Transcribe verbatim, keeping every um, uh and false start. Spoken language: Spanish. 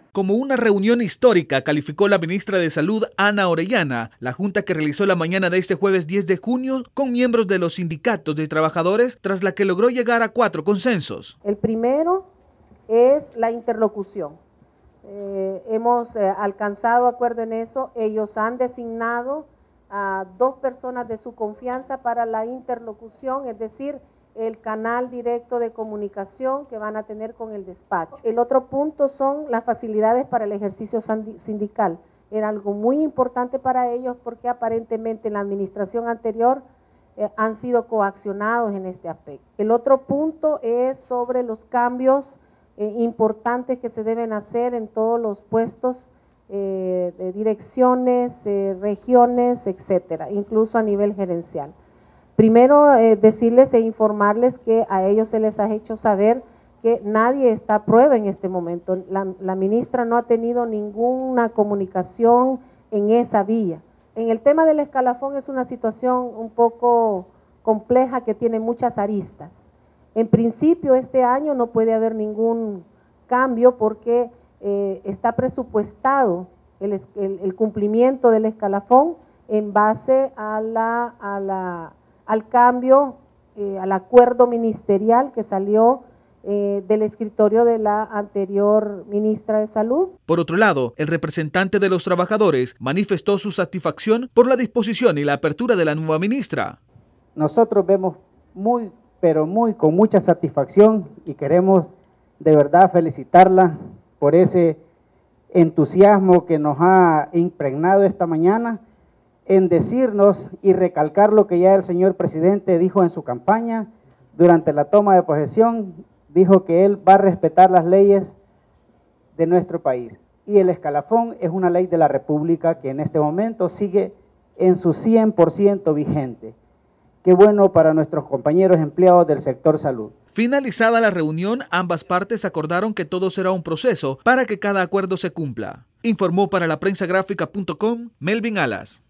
Como una reunión histórica, calificó la ministra de Salud, Ana Orellana, la junta que realizó la mañana de este jueves diez de junio con miembros de los sindicatos de trabajadores, tras la que logró llegar a cuatro consensos. El primero es la interlocución. Eh, hemos eh, alcanzado acuerdo en eso. Ellos han designado a dos personas de su confianza para la interlocución, es decir, el canal directo de comunicación que van a tener con el despacho. El otro punto son las facilidades para el ejercicio sindical. Era algo muy importante para ellos porque aparentemente en la administración anterior eh, han sido coaccionados en este aspecto. El otro punto es sobre los cambios eh, importantes que se deben hacer en todos los puestos eh, de direcciones, eh, regiones, etcétera, incluso a nivel gerencial. Primero, eh, decirles e informarles que a ellos se les ha hecho saber que nadie está a prueba en este momento. La, la ministra no ha tenido ninguna comunicación en esa vía. En el tema del escalafón es una situación un poco compleja que tiene muchas aristas. En principio, este año no puede haber ningún cambio porque eh, está presupuestado el, el, el cumplimiento del escalafón en base a la... A la al cambio, eh, al acuerdo ministerial que salió eh, del escritorio de la anterior ministra de Salud. Por otro lado, el representante de los trabajadores manifestó su satisfacción por la disposición y la apertura de la nueva ministra. Nosotros vemos muy, pero muy con mucha satisfacción y queremos de verdad felicitarla por ese entusiasmo que nos ha impregnado esta mañana en decirnos y recalcar lo que ya el señor presidente dijo en su campaña durante la toma de posesión. Dijo que él va a respetar las leyes de nuestro país y el escalafón es una ley de la República que en este momento sigue en su cien por ciento vigente. Qué bueno para nuestros compañeros empleados del sector salud. Finalizada la reunión, ambas partes acordaron que todo será un proceso para que cada acuerdo se cumpla. Informó para la prensa gráfica punto com Melvin Alas.